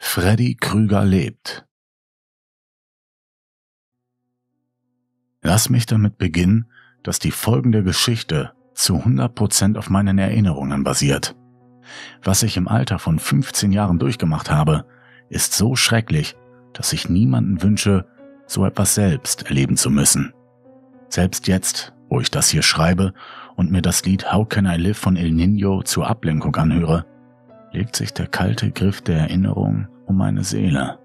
Freddy Krüger lebt. Lass mich damit beginnen, dass die folgende Geschichte zu 100% auf meinen Erinnerungen basiert. Was ich im Alter von 15 Jahren durchgemacht habe, ist so schrecklich, dass ich niemanden wünsche, so etwas selbst erleben zu müssen. Selbst jetzt, wo ich das hier schreibe und mir das Lied How Can I Live von El Niño zur Ablenkung anhöre, legt sich der kalte Griff der Erinnerung um meine Seele.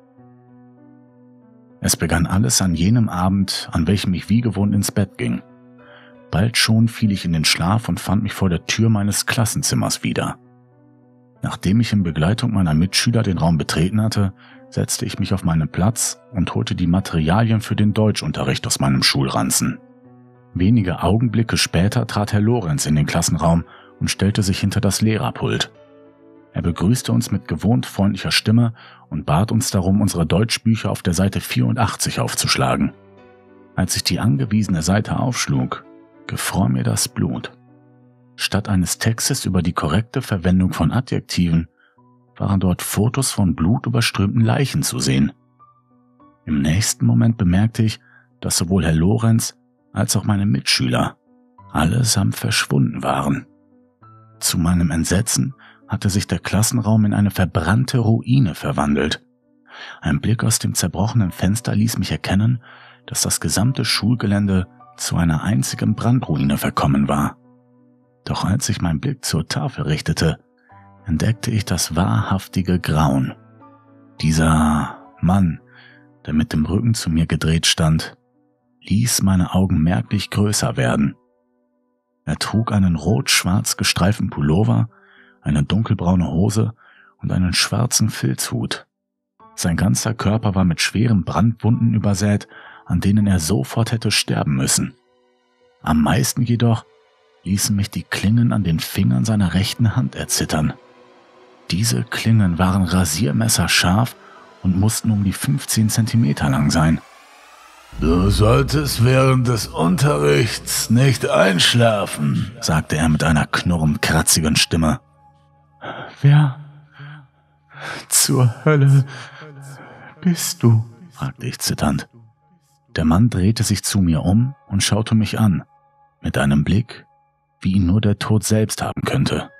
Es begann alles an jenem Abend, an welchem ich wie gewohnt ins Bett ging. Bald schon fiel ich in den Schlaf und fand mich vor der Tür meines Klassenzimmers wieder. Nachdem ich in Begleitung meiner Mitschüler den Raum betreten hatte, setzte ich mich auf meinen Platz und holte die Materialien für den Deutschunterricht aus meinem Schulranzen. Wenige Augenblicke später trat Herr Lorenz in den Klassenraum und stellte sich hinter das Lehrerpult. Er begrüßte uns mit gewohnt freundlicher Stimme und bat uns darum, unsere Deutschbücher auf der Seite 84 aufzuschlagen. Als ich die angewiesene Seite aufschlug, gefror mir das Blut. Statt eines Textes über die korrekte Verwendung von Adjektiven waren dort Fotos von blutüberströmten Leichen zu sehen. Im nächsten Moment bemerkte ich, dass sowohl Herr Lorenz als auch meine Mitschüler allesamt verschwunden waren. Zu meinem Entsetzen hatte sich der Klassenraum in eine verbrannte Ruine verwandelt. Ein Blick aus dem zerbrochenen Fenster ließ mich erkennen, dass das gesamte Schulgelände zu einer einzigen Brandruine verkommen war. Doch als ich meinen Blick zur Tafel richtete, entdeckte ich das wahrhaftige Grauen. Dieser Mann, der mit dem Rücken zu mir gedreht stand, ließ meine Augen merklich größer werden. Er trug einen rot-schwarz gestreiften Pullover, eine dunkelbraune Hose und einen schwarzen Filzhut. Sein ganzer Körper war mit schweren Brandwunden übersät, an denen er sofort hätte sterben müssen. Am meisten jedoch ließen mich die Klingen an den Fingern seiner rechten Hand erzittern. Diese Klingen waren rasiermesserscharf und mussten um die 15 Zentimeter lang sein. »Du solltest während des Unterrichts nicht einschlafen«, sagte er mit einer knurrend kratzigen Stimme. »Wer zur Hölle bist du?« fragte ich zitternd. Der Mann drehte sich zu mir um und schaute mich an, mit einem Blick, wie ihn nur der Tod selbst haben könnte.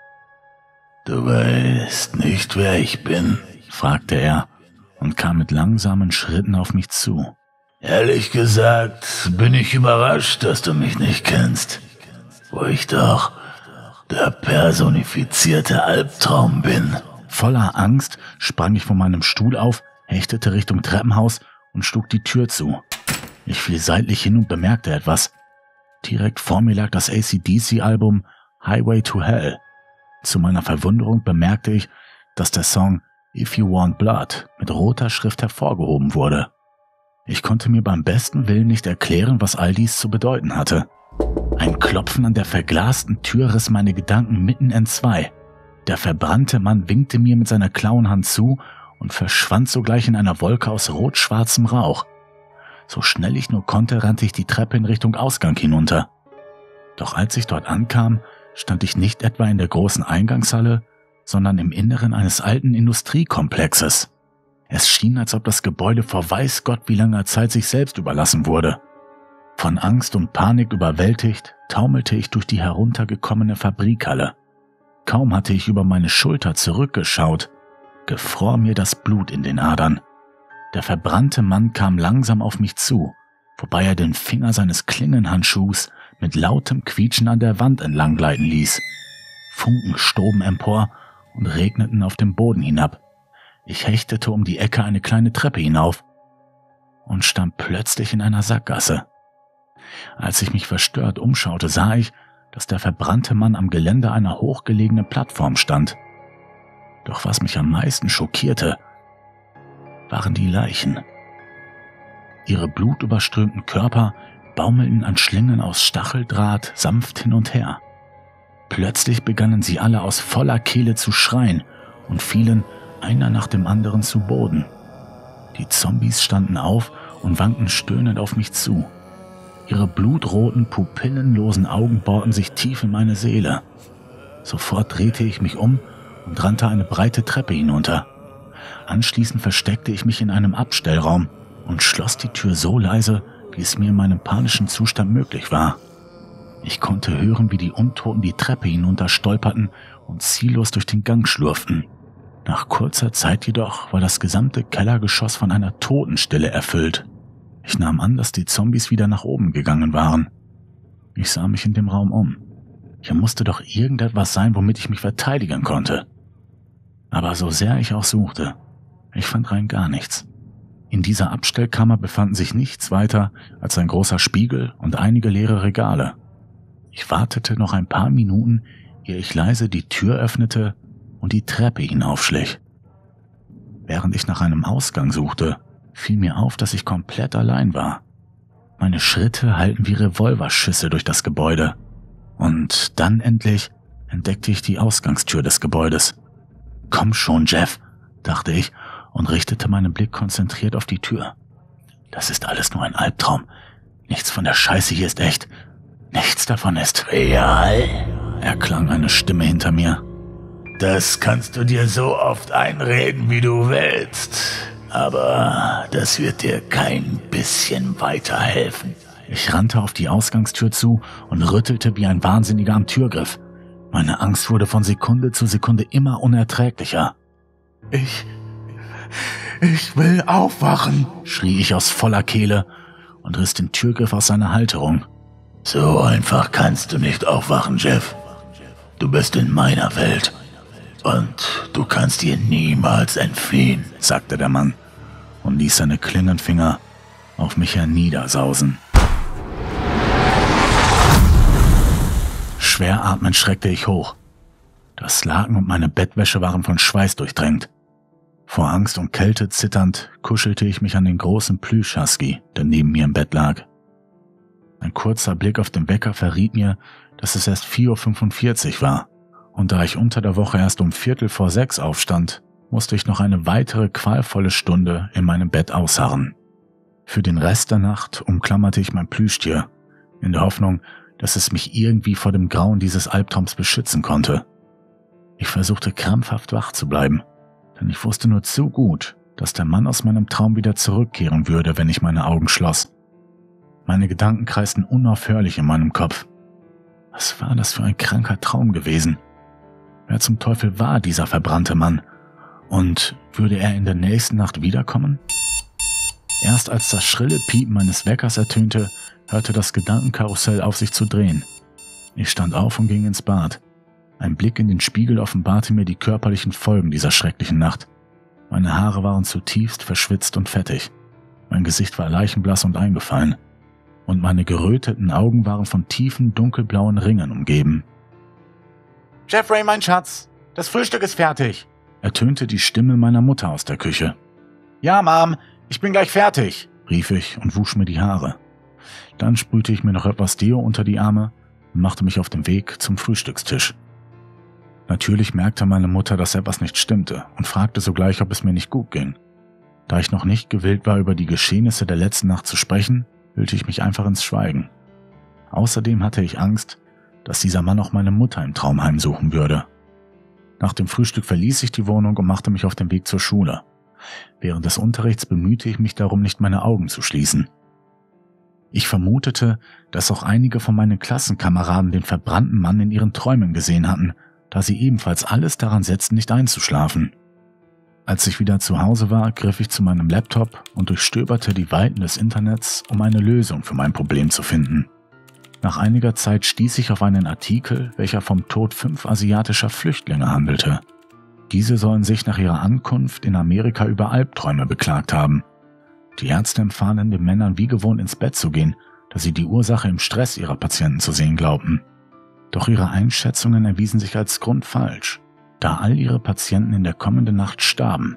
»Du weißt nicht, wer ich bin?« fragte er und kam mit langsamen Schritten auf mich zu. »Ehrlich gesagt bin ich überrascht, dass du mich nicht kennst, wo ich doch der personifizierte Albtraum bin.« Voller Angst sprang ich von meinem Stuhl auf, hechtete Richtung Treppenhaus und schlug die Tür zu. Ich fiel seitlich hin und bemerkte etwas. Direkt vor mir lag das AC/DC-Album Highway to Hell. Zu meiner Verwunderung bemerkte ich, dass der Song If You Want Blood mit roter Schrift hervorgehoben wurde. Ich konnte mir beim besten Willen nicht erklären, was all dies zu bedeuten hatte. Ein Klopfen an der verglasten Tür riss meine Gedanken mitten entzwei. Der verbrannte Mann winkte mir mit seiner Klauenhand zu und verschwand sogleich in einer Wolke aus rot-schwarzem Rauch. So schnell ich nur konnte, rannte ich die Treppe in Richtung Ausgang hinunter. Doch als ich dort ankam, stand ich nicht etwa in der großen Eingangshalle, sondern im Inneren eines alten Industriekomplexes. Es schien, als ob das Gebäude vor weiß Gott wie langer Zeit sich selbst überlassen wurde. Von Angst und Panik überwältigt, taumelte ich durch die heruntergekommene Fabrikhalle. Kaum hatte ich über meine Schulter zurückgeschaut, gefror mir das Blut in den Adern. Der verbrannte Mann kam langsam auf mich zu, wobei er den Finger seines Klingenhandschuhs mit lautem Quietschen an der Wand entlang gleiten ließ. Funken stoben empor und regneten auf dem Boden hinab. Ich hechtete um die Ecke eine kleine Treppe hinauf und stand plötzlich in einer Sackgasse. Als ich mich verstört umschaute, sah ich, dass der verbrannte Mann am Geländer einer hochgelegenen Plattform stand. Doch was mich am meisten schockierte, waren die Leichen. Ihre blutüberströmten Körper baumelten an Schlingen aus Stacheldraht sanft hin und her. Plötzlich begannen sie alle aus voller Kehle zu schreien und fielen einer nach dem anderen zu Boden. Die Zombies standen auf und wankten stöhnend auf mich zu. Ihre blutroten, pupillenlosen Augen bohrten sich tief in meine Seele. Sofort drehte ich mich um und rannte eine breite Treppe hinunter. Anschließend versteckte ich mich in einem Abstellraum und schloss die Tür so leise, wie es mir in meinem panischen Zustand möglich war. Ich konnte hören, wie die Untoten die Treppe hinunter stolperten und ziellos durch den Gang schlurften. Nach kurzer Zeit jedoch war das gesamte Kellergeschoss von einer Totenstille erfüllt. Ich nahm an, dass die Zombies wieder nach oben gegangen waren. Ich sah mich in dem Raum um. Hier musste doch irgendetwas sein, womit ich mich verteidigen konnte. Aber so sehr ich auch suchte, ich fand rein gar nichts. In dieser Abstellkammer befanden sich nichts weiter als ein großer Spiegel und einige leere Regale. Ich wartete noch ein paar Minuten, ehe ich leise die Tür öffnete und die Treppe hinaufschlich. Während ich nach einem Ausgang suchte, fiel mir auf, dass ich komplett allein war. Meine Schritte hallten wie Revolverschüsse durch das Gebäude. Und dann endlich entdeckte ich die Ausgangstür des Gebäudes. »Komm schon, Jeff«, dachte ich und richtete meinen Blick konzentriert auf die Tür. »Das ist alles nur ein Albtraum. Nichts von der Scheiße hier ist echt. Nichts davon ist real«, erklang eine Stimme hinter mir. »Das kannst du dir so oft einreden, wie du willst. Aber das wird dir kein bisschen weiterhelfen.« Ich rannte auf die Ausgangstür zu und rüttelte wie ein Wahnsinniger am Türgriff. Meine Angst wurde von Sekunde zu Sekunde immer unerträglicher. Ich will aufwachen«, schrie ich aus voller Kehle und riss den Türgriff aus seiner Halterung. »So einfach kannst du nicht aufwachen, Jeff. Du bist in meiner Welt. Und du kannst dir niemals entfliehen«, sagte der Mann und ließ seine klingenden Finger auf mich herniedersausen. Schwer atmend schreckte ich hoch. Das Laken und meine Bettwäsche waren von Schweiß durchdrängt. Vor Angst und Kälte zitternd kuschelte ich mich an den großen Plüsch-Husky, der neben mir im Bett lag. Ein kurzer Blick auf den Wecker verriet mir, dass es erst 4:45 Uhr war. Und da ich unter der Woche erst um 5:45 aufstand, musste ich noch eine weitere qualvolle Stunde in meinem Bett ausharren. Für den Rest der Nacht umklammerte ich mein Plüschtier, in der Hoffnung, dass es mich irgendwie vor dem Grauen dieses Albtraums beschützen konnte. Ich versuchte krampfhaft wach zu bleiben, denn ich wusste nur zu gut, dass der Mann aus meinem Traum wieder zurückkehren würde, wenn ich meine Augen schloss. Meine Gedanken kreisten unaufhörlich in meinem Kopf. Was war das für ein kranker Traum gewesen? Wer zum Teufel war dieser verbrannte Mann? Und würde er in der nächsten Nacht wiederkommen? Erst als das schrille Piepen meines Weckers ertönte, hörte das Gedankenkarussell auf, sich zu drehen. Ich stand auf und ging ins Bad. Ein Blick in den Spiegel offenbarte mir die körperlichen Folgen dieser schrecklichen Nacht. Meine Haare waren zutiefst verschwitzt und fettig. Mein Gesicht war leichenblass und eingefallen. Und meine geröteten Augen waren von tiefen, dunkelblauen Ringen umgeben. »Jeffrey, mein Schatz, das Frühstück ist fertig«, ertönte die Stimme meiner Mutter aus der Küche. »Ja, Mom, ich bin gleich fertig«, rief ich und wusch mir die Haare. Dann sprühte ich mir noch etwas Deo unter die Arme und machte mich auf den Weg zum Frühstückstisch. Natürlich merkte meine Mutter, dass etwas nicht stimmte und fragte sogleich, ob es mir nicht gut ging. Da ich noch nicht gewillt war, über die Geschehnisse der letzten Nacht zu sprechen, hüllte ich mich einfach ins Schweigen. Außerdem hatte ich Angst, dass dieser Mann auch meine Mutter im Traum heimsuchen würde. Nach dem Frühstück verließ ich die Wohnung und machte mich auf den Weg zur Schule. Während des Unterrichts bemühte ich mich darum, nicht meine Augen zu schließen. Ich vermutete, dass auch einige von meinen Klassenkameraden den verbrannten Mann in ihren Träumen gesehen hatten, da sie ebenfalls alles daran setzten, nicht einzuschlafen. Als ich wieder zu Hause war, griff ich zu meinem Laptop und durchstöberte die Weiten des Internets, um eine Lösung für mein Problem zu finden. Nach einiger Zeit stieß ich auf einen Artikel, welcher vom Tod 5 asiatischer Flüchtlinge handelte. Diese sollen sich nach ihrer Ankunft in Amerika über Albträume beklagt haben. Die Ärzte empfahlen den Männern wie gewohnt ins Bett zu gehen, da sie die Ursache im Stress ihrer Patienten zu sehen glaubten. Doch ihre Einschätzungen erwiesen sich als grundfalsch, da all ihre Patienten in der kommenden Nacht starben.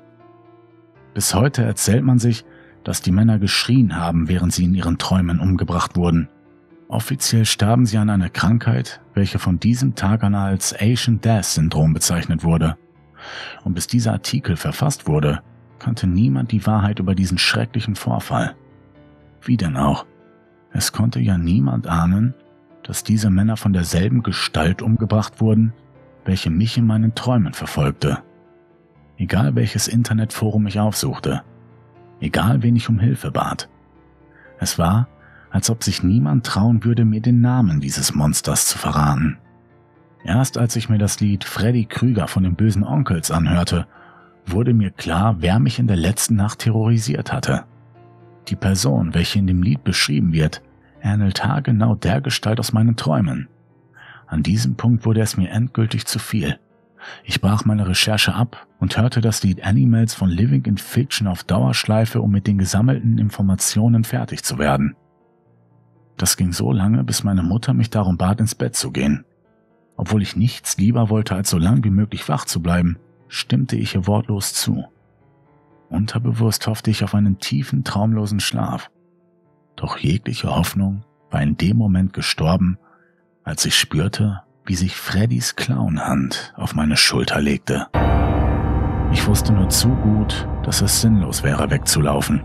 Bis heute erzählt man sich, dass die Männer geschrien haben, während sie in ihren Träumen umgebracht wurden. Offiziell starben sie an einer Krankheit, welche von diesem Tag an als Asian Death Syndrom bezeichnet wurde. Und bis dieser Artikel verfasst wurde, kannte niemand die Wahrheit über diesen schrecklichen Vorfall. Wie denn auch? Es konnte ja niemand ahnen, dass diese Männer von derselben Gestalt umgebracht wurden, welche mich in meinen Träumen verfolgte. Egal welches Internetforum ich aufsuchte, egal wen ich um Hilfe bat. Es war, als ob sich niemand trauen würde, mir den Namen dieses Monsters zu verraten. Erst als ich mir das Lied Freddy Krüger von den bösen Onkels anhörte, wurde mir klar, wer mich in der letzten Nacht terrorisiert hatte. Die Person, welche in dem Lied beschrieben wird, ähnelt haargenau der Gestalt aus meinen Träumen. An diesem Punkt wurde es mir endgültig zu viel. Ich brach meine Recherche ab und hörte das Lied Animals von Living in Fiction auf Dauerschleife, um mit den gesammelten Informationen fertig zu werden. Das ging so lange, bis meine Mutter mich darum bat, ins Bett zu gehen. Obwohl ich nichts lieber wollte, als so lang wie möglich wach zu bleiben, stimmte ich ihr wortlos zu. Unterbewusst hoffte ich auf einen tiefen, traumlosen Schlaf. Doch jegliche Hoffnung war in dem Moment gestorben, als ich spürte, wie sich Freddys Clownhand auf meine Schulter legte. Ich wusste nur zu gut, dass es sinnlos wäre, wegzulaufen.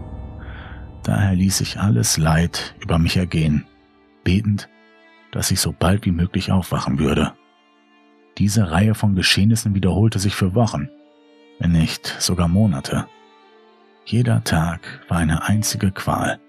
Daher ließ ich alles Leid über mich ergehen, betend, dass ich so bald wie möglich aufwachen würde. Diese Reihe von Geschehnissen wiederholte sich für Wochen, wenn nicht sogar Monate. Jeder Tag war eine einzige Qual.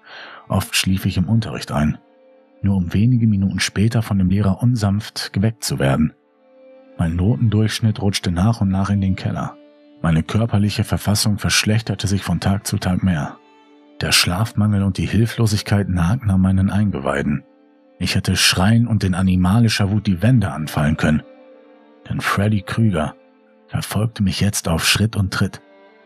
Oft schlief ich im Unterricht ein, nur um wenige Minuten später von dem Lehrer unsanft geweckt zu werden. Mein Notendurchschnitt rutschte nach und nach in den Keller. Meine körperliche Verfassung verschlechterte sich von Tag zu Tag mehr. Der Schlafmangel und die Hilflosigkeit nagten an meinen Eingeweiden. Ich hätte schreien und in animalischer Wut die Wände anfallen können. Denn Freddy Krüger verfolgte mich jetzt auf Schritt und Tritt.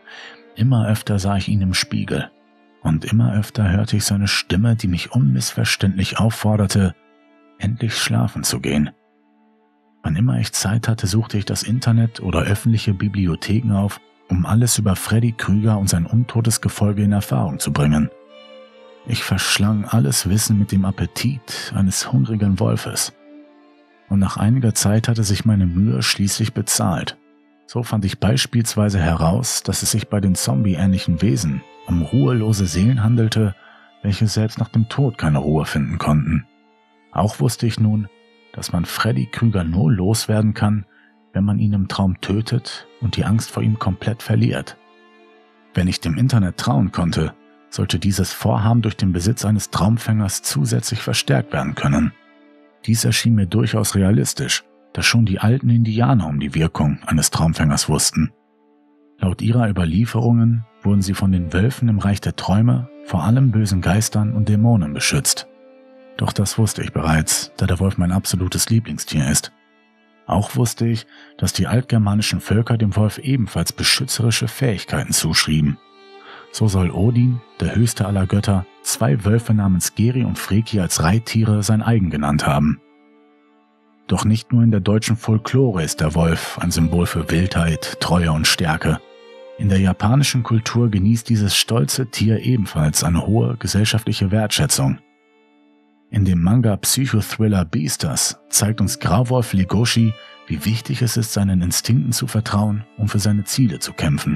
Immer öfter sah ich ihn im Spiegel. Und immer öfter hörte ich seine Stimme, die mich unmissverständlich aufforderte, endlich schlafen zu gehen. Wann immer ich Zeit hatte, suchte ich das Internet oder öffentliche Bibliotheken auf, um alles über Freddy Krüger und sein untotes Gefolge in Erfahrung zu bringen. Ich verschlang alles Wissen mit dem Appetit eines hungrigen Wolfes. Und nach einiger Zeit hatte sich meine Mühe schließlich bezahlt. So fand ich beispielsweise heraus, dass es sich bei den zombie-ähnlichen Wesen um ruhelose Seelen handelte, welche selbst nach dem Tod keine Ruhe finden konnten. Auch wusste ich nun, dass man Freddy Krüger nur loswerden kann, wenn man ihn im Traum tötet und die Angst vor ihm komplett verliert. Wenn ich dem Internet trauen konnte, sollte dieses Vorhaben durch den Besitz eines Traumfängers zusätzlich verstärkt werden können. Dies erschien mir durchaus realistisch, da schon die alten Indianer um die Wirkung eines Traumfängers wussten. Laut ihrer Überlieferungen wurden sie von den Wölfen im Reich der Träume vor allem bösen Geistern und Dämonen beschützt. Doch das wusste ich bereits, da der Wolf mein absolutes Lieblingstier ist. Auch wusste ich, dass die altgermanischen Völker dem Wolf ebenfalls beschützerische Fähigkeiten zuschrieben. So soll Odin, der höchste aller Götter, 2 Wölfe namens Geri und Freki als Reittiere sein eigen genannt haben. Doch nicht nur in der deutschen Folklore ist der Wolf ein Symbol für Wildheit, Treue und Stärke. In der japanischen Kultur genießt dieses stolze Tier ebenfalls eine hohe gesellschaftliche Wertschätzung. In dem Manga Psychothriller Beastars zeigt uns Grauwolf Legoshi, wie wichtig es ist, seinen Instinkten zu vertrauen, um für seine Ziele zu kämpfen.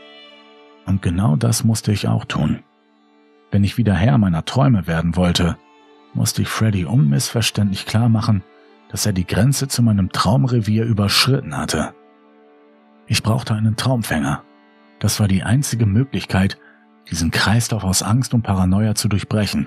Und genau das musste ich auch tun. Wenn ich wieder Herr meiner Träume werden wollte, musste ich Freddy unmissverständlich klar machen, dass er die Grenze zu meinem Traumrevier überschritten hatte. Ich brauchte einen Traumfänger. Das war die einzige Möglichkeit, diesen Kreislauf aus Angst und Paranoia zu durchbrechen.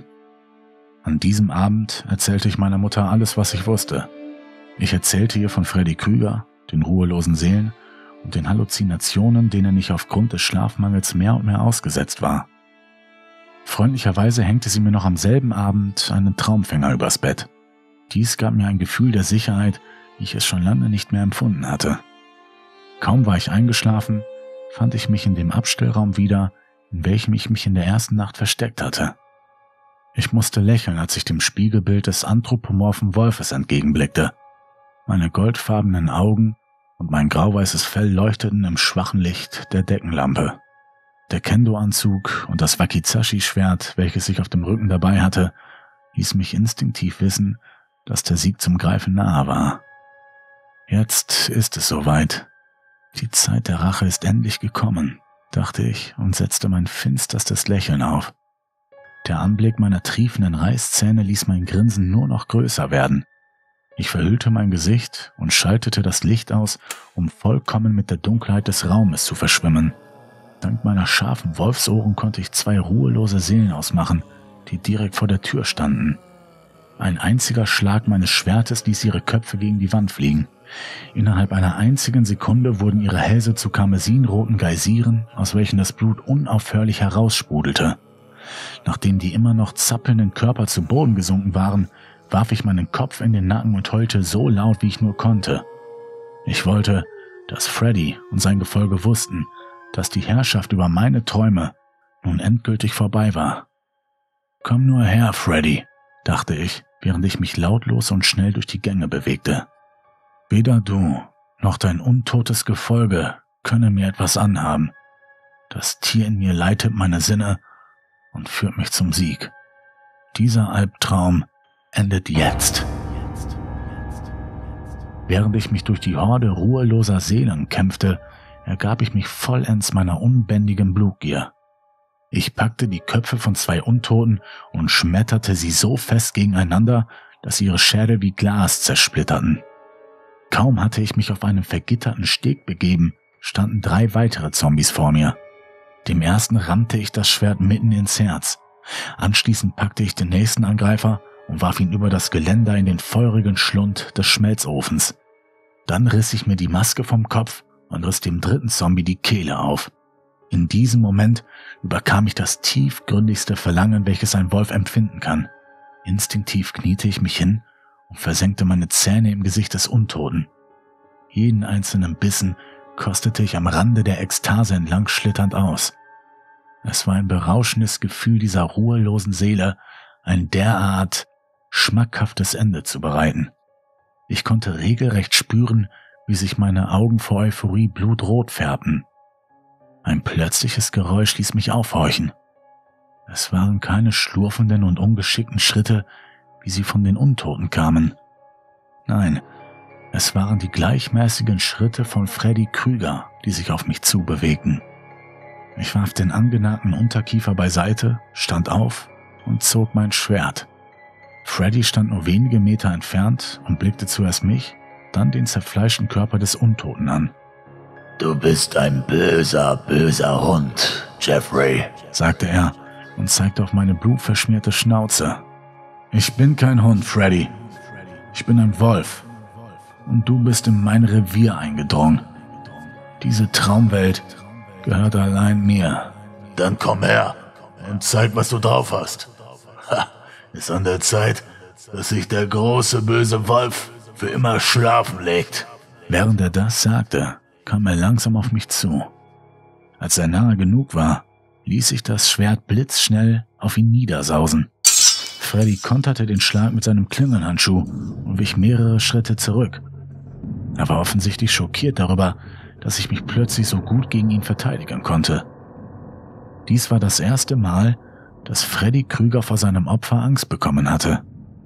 An diesem Abend erzählte ich meiner Mutter alles, was ich wusste. Ich erzählte ihr von Freddy Krüger, den ruhelosen Seelen und den Halluzinationen, denen ich aufgrund des Schlafmangels mehr und mehr ausgesetzt war. Freundlicherweise hängte sie mir noch am selben Abend einen Traumfänger übers Bett. Dies gab mir ein Gefühl der Sicherheit, wie ich es schon lange nicht mehr empfunden hatte. Kaum war ich eingeschlafen, fand ich mich in dem Abstellraum wieder, in welchem ich mich in der ersten Nacht versteckt hatte. Ich musste lächeln, als ich dem Spiegelbild des anthropomorphen Wolfes entgegenblickte. Meine goldfarbenen Augen und mein grauweißes Fell leuchteten im schwachen Licht der Deckenlampe. Der Kendo-Anzug und das Wakizashi-Schwert, welches ich auf dem Rücken dabei hatte, ließ mich instinktiv wissen, dass der Sieg zum Greifen nahe war. Jetzt ist es soweit. Die Zeit der Rache ist endlich gekommen, dachte ich und setzte mein finsterstes Lächeln auf. Der Anblick meiner triefenden Reißzähne ließ mein Grinsen nur noch größer werden. Ich verhüllte mein Gesicht und schaltete das Licht aus, um vollkommen mit der Dunkelheit des Raumes zu verschwimmen. Dank meiner scharfen Wolfsohren konnte ich 2 ruhelose Seelen ausmachen, die direkt vor der Tür standen. Ein einziger Schlag meines Schwertes ließ ihre Köpfe gegen die Wand fliegen. Innerhalb einer einzigen Sekunde wurden ihre Hälse zu karmesinroten Geysiren, aus welchen das Blut unaufhörlich heraussprudelte. Nachdem die immer noch zappelnden Körper zu Boden gesunken waren, warf ich meinen Kopf in den Nacken und heulte so laut, wie ich nur konnte. Ich wollte, dass Freddy und sein Gefolge wussten, dass die Herrschaft über meine Träume nun endgültig vorbei war. »Komm nur her, Freddy«, dachte ich, während ich mich lautlos und schnell durch die Gänge bewegte. »Weder du noch dein untotes Gefolge können mir etwas anhaben. Das Tier in mir leitet meine Sinne und führt mich zum Sieg. Dieser Albtraum endet jetzt.« Während ich mich durch die Horde ruheloser Seelen kämpfte, ergab ich mich vollends meiner unbändigen Blutgier. Ich packte die Köpfe von 2 Untoten und schmetterte sie so fest gegeneinander, dass ihre Schädel wie Glas zersplitterten. Kaum hatte ich mich auf einen vergitterten Steg begeben, standen 3 weitere Zombies vor mir. Dem ersten rammte ich das Schwert mitten ins Herz. Anschließend packte ich den nächsten Angreifer und warf ihn über das Geländer in den feurigen Schlund des Schmelzofens. Dann riss ich mir die Maske vom Kopf und riss dem 3. Zombie die Kehle auf. In diesem Moment überkam mich das tiefgründigste Verlangen, welches ein Wolf empfinden kann. Instinktiv kniete ich mich hin und versenkte meine Zähne im Gesicht des Untoten. Jeden einzelnen Bissen kostete ich am Rande der Ekstase entlang schlitternd aus. Es war ein berauschendes Gefühl dieser ruhelosen Seele, ein derart schmackhaftes Ende zu bereiten. Ich konnte regelrecht spüren, wie sich meine Augen vor Euphorie blutrot färbten. Ein plötzliches Geräusch ließ mich aufhorchen. Es waren keine schlurfenden und ungeschickten Schritte, wie sie von den Untoten kamen. Nein, es waren die gleichmäßigen Schritte von Freddy Krüger, die sich auf mich zubewegten. Ich warf den angenagten Unterkiefer beiseite, stand auf und zog mein Schwert. Freddy stand nur wenige Meter entfernt und blickte zuerst mich, dann den zerfleischten Körper des Untoten an. »Du bist ein böser, böser Hund, Jeffrey«, sagte er und zeigte auf meine blutverschmierte Schnauze. »Ich bin kein Hund, Freddy. Ich bin ein Wolf. Und du bist in mein Revier eingedrungen. Diese Traumwelt gehört allein mir.« »Dann komm her und zeig, was du drauf hast. Ist an der Zeit, dass sich der große, böse Wolf für immer schlafen legt.« Während er das sagte, kam er langsam auf mich zu. Als er nahe genug war, ließ ich das Schwert blitzschnell auf ihn niedersausen. Freddy konterte den Schlag mit seinem Klingelhandschuh und wich mehrere Schritte zurück. Er war offensichtlich schockiert darüber, dass ich mich plötzlich so gut gegen ihn verteidigen konnte. Dies war das erste Mal, dass Freddy Krüger vor seinem Opfer Angst bekommen hatte.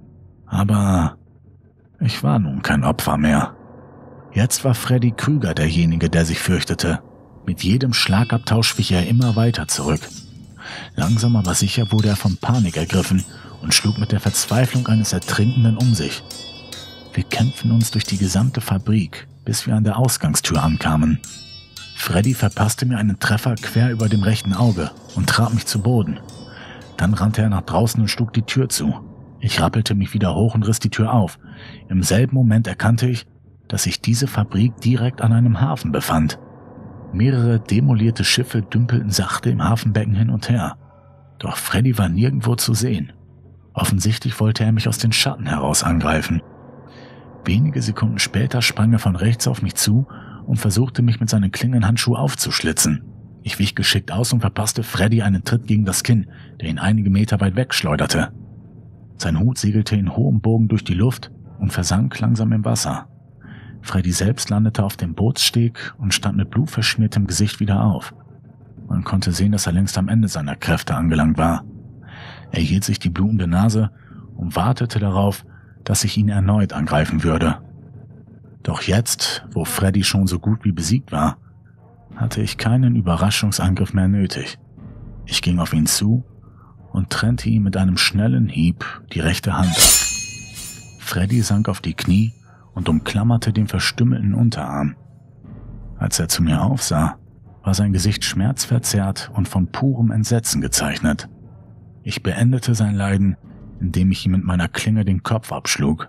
Aber ich war nun kein Opfer mehr. Jetzt war Freddy Krüger derjenige, der sich fürchtete. Mit jedem Schlagabtausch wich er immer weiter zurück. Langsam aber sicher wurde er von Panik ergriffen und schlug mit der Verzweiflung eines Ertrinkenden um sich. Wir kämpften uns durch die gesamte Fabrik, bis wir an der Ausgangstür ankamen. Freddy verpasste mir einen Treffer quer über dem rechten Auge und trat mich zu Boden. Dann rannte er nach draußen und schlug die Tür zu. Ich rappelte mich wieder hoch und riss die Tür auf. Im selben Moment erkannte ich, dass sich diese Fabrik direkt an einem Hafen befand. Mehrere demolierte Schiffe dümpelten sachte im Hafenbecken hin und her. Doch Freddy war nirgendwo zu sehen. Offensichtlich wollte er mich aus den Schatten heraus angreifen. Wenige Sekunden später sprang er von rechts auf mich zu und versuchte mich mit seinen Klingelhandschuh aufzuschlitzen. Ich wich geschickt aus und verpasste Freddy einen Tritt gegen das Kinn, der ihn einige Meter weit wegschleuderte. Sein Hut segelte in hohem Bogen durch die Luft und versank langsam im Wasser. Freddy selbst landete auf dem Bootssteg und stand mit blutverschmiertem Gesicht wieder auf. Man konnte sehen, dass er längst am Ende seiner Kräfte angelangt war. Er hielt sich die blutende Nase und wartete darauf, dass ich ihn erneut angreifen würde. Doch jetzt, wo Freddy schon so gut wie besiegt war, hatte ich keinen Überraschungsangriff mehr nötig. Ich ging auf ihn zu und trennte ihm mit einem schnellen Hieb die rechte Hand ab. Freddy sank auf die Knie und umklammerte den verstümmelten Unterarm. Als er zu mir aufsah, war sein Gesicht schmerzverzerrt und von purem Entsetzen gezeichnet. Ich beendete sein Leiden, indem ich ihm mit meiner Klinge den Kopf abschlug.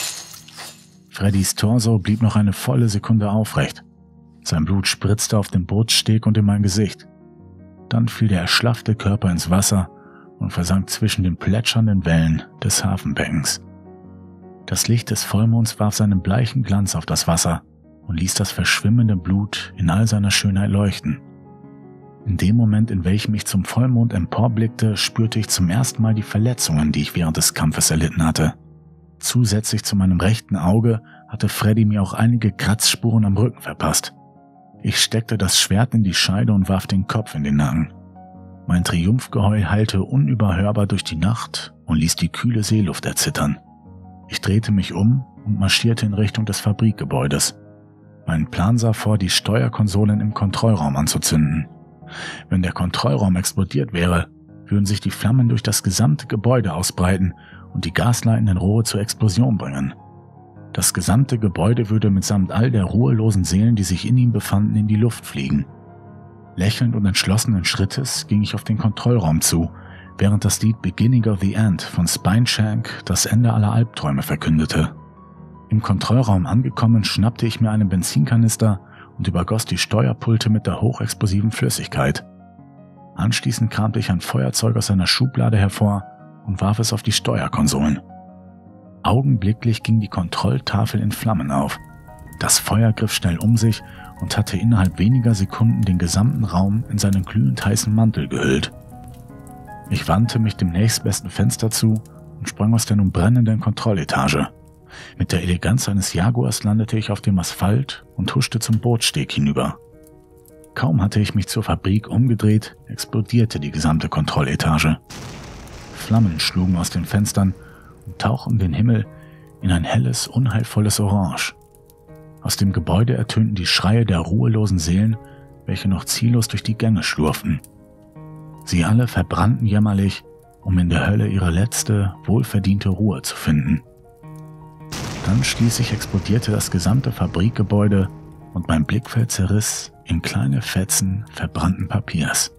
Freddys Torso blieb noch eine volle Sekunde aufrecht. Sein Blut spritzte auf den Bootssteg und in mein Gesicht. Dann fiel der erschlaffte Körper ins Wasser und versank zwischen den plätschernden Wellen des Hafenbeckens. Das Licht des Vollmonds warf seinen bleichen Glanz auf das Wasser und ließ das verschwimmende Blut in all seiner Schönheit leuchten. In dem Moment, in welchem ich zum Vollmond emporblickte, spürte ich zum ersten Mal die Verletzungen, die ich während des Kampfes erlitten hatte. Zusätzlich zu meinem rechten Auge hatte Freddy mir auch einige Kratzspuren am Rücken verpasst. Ich steckte das Schwert in die Scheide und warf den Kopf in den Nacken. Mein Triumphgeheul hallte unüberhörbar durch die Nacht und ließ die kühle Seeluft erzittern. Ich drehte mich um und marschierte in Richtung des Fabrikgebäudes. Mein Plan sah vor, die Steuerkonsolen im Kontrollraum anzuzünden. Wenn der Kontrollraum explodiert wäre, würden sich die Flammen durch das gesamte Gebäude ausbreiten und die gasleitenden Rohre zur Explosion bringen. Das gesamte Gebäude würde mitsamt all der ruhelosen Seelen, die sich in ihm befanden, in die Luft fliegen. Lächelnd und entschlossenen Schrittes ging ich auf den Kontrollraum zu, während das Lied Beginning of the End von Spineshank das Ende aller Albträume verkündete. Im Kontrollraum angekommen, schnappte ich mir einen Benzinkanister und übergoss die Steuerpulte mit der hochexplosiven Flüssigkeit. Anschließend kramte ich ein Feuerzeug aus einer Schublade hervor und warf es auf die Steuerkonsolen. Augenblicklich ging die Kontrolltafel in Flammen auf. Das Feuer griff schnell um sich und hatte innerhalb weniger Sekunden den gesamten Raum in seinen glühend heißen Mantel gehüllt. Ich wandte mich dem nächstbesten Fenster zu und sprang aus der nun brennenden Kontrolletage. Mit der Eleganz eines Jaguars landete ich auf dem Asphalt und huschte zum Bootssteg hinüber. Kaum hatte ich mich zur Fabrik umgedreht, explodierte die gesamte Kontrolletage. Flammen schlugen aus den Fenstern und tauchten den Himmel in ein helles, unheilvolles Orange. Aus dem Gebäude ertönten die Schreie der ruhelosen Seelen, welche noch ziellos durch die Gänge schlurften. Sie alle verbrannten jämmerlich, um in der Hölle ihre letzte, wohlverdiente Ruhe zu finden. Dann schließlich explodierte das gesamte Fabrikgebäude und mein Blickfeld zerriss in kleine Fetzen verbrannten Papiers.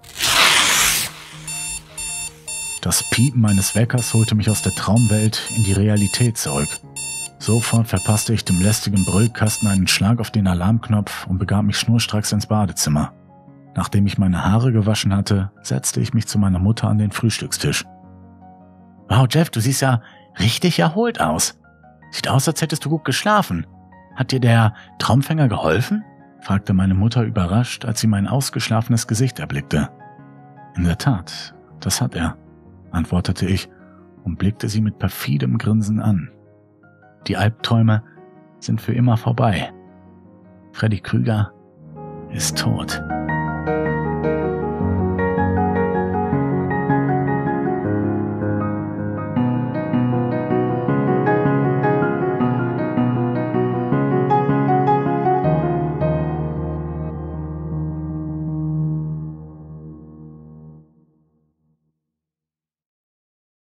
Das Piepen meines Weckers holte mich aus der Traumwelt in die Realität zurück. Sofort verpasste ich dem lästigen Brüllkasten einen Schlag auf den Alarmknopf und begab mich schnurstracks ins Badezimmer. Nachdem ich meine Haare gewaschen hatte, setzte ich mich zu meiner Mutter an den Frühstückstisch. »Wow, Jeff, du siehst ja richtig erholt aus. Sieht aus, als hättest du gut geschlafen. Hat dir der Traumfänger geholfen?« fragte meine Mutter überrascht, als sie mein ausgeschlafenes Gesicht erblickte. »In der Tat, das hat er«, antwortete ich und blickte sie mit perfidem Grinsen an. Die Albträume sind für immer vorbei. Freddy Krüger ist tot.